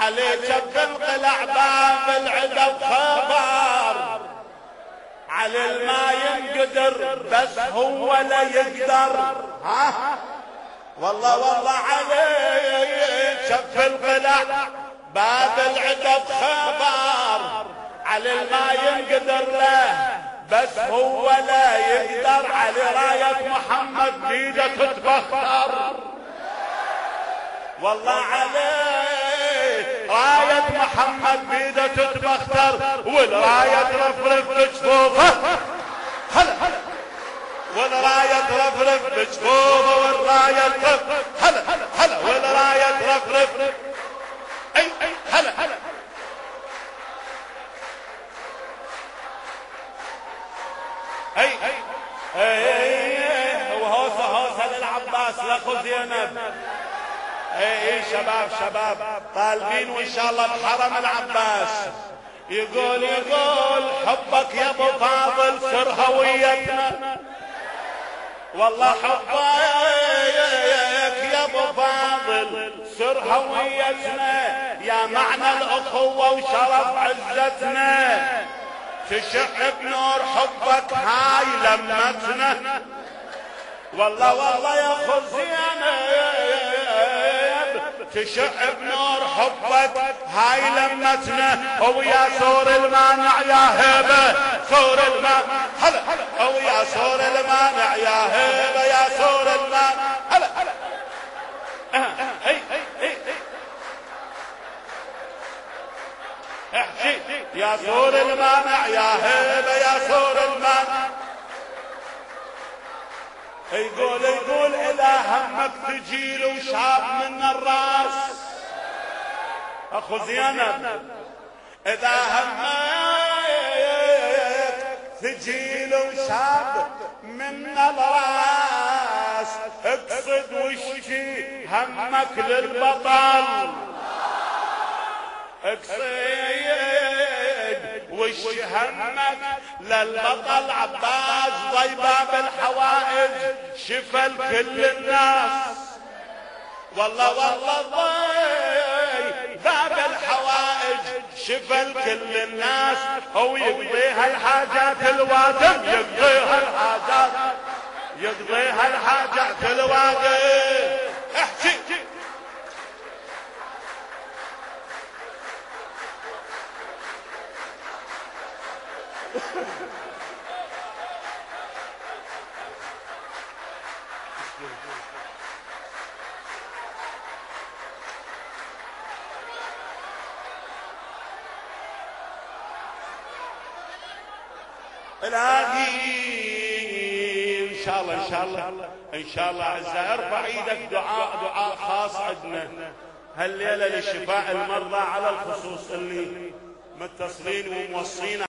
علي جب القلع باب العدب خبر، على الما ينقدر بس هو لا يقدر. ها والله والله علي جب القلع باب العدب خبر، على الما ينقدر له بس هو لا يقدر. على راية محمد بيده تتبختر، والله عليه راية محمد بيده تتبختر، والراية ترفرف بجفوفه. هلا والراية ترفرف بجفوفه، والراية ترفرف. هلا هلا والراية ترفرف. اي هلا هلا وهوسه للعباس لاخو زينب. اي شباب طالبين وان شاء الله بحرم العباس. يقول حبك يا ابو فاضل سر هويتنا، والله حبك يا ابو فاضل سر هويتنا، يا معنى الاخوه وشرف عزتنا، تشع بنور حبك هاي لمتنا. والله والله يا اخو زينب تشع بنور حبك هاي لمتنا، ويا سور المانع يا هبه سور المانع. هلا ويا سور المانع يا هبه يا سور المانع. هلا احكي يا سور المانع يا هبه يا سور المانع. يقول إذا همك تجيل وشاب من الراس. أخو زينب إذا همك تجيل وشاب من الراس، اقصد وشي همك للبطل، اقصد وش همك للبطل عباس ضيباب الحوائج شفى لكل الناس. والله والله ضيباب الحوائج شفى لكل الناس، هو يقضيها الحاجات الواجب، يقضيها الحاجات الواجب. احكي الهادي ان شاء الله عزة ارفع ايدك دعاء خاص عندنا هالليله لشفاء المرضى على الخصوص اللي متصلين وموصين